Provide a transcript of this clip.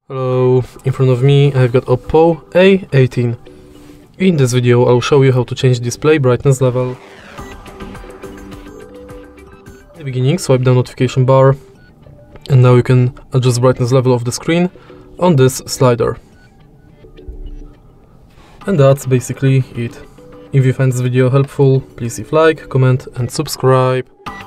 Hello, in front of me I've got OPPO A18. In this video I'll show you how to change display brightness level. In the beginning, swipe down notification bar, and now you can adjust brightness level of the screen on this slider. And that's basically it. If you find this video helpful, please leave like, comment and subscribe.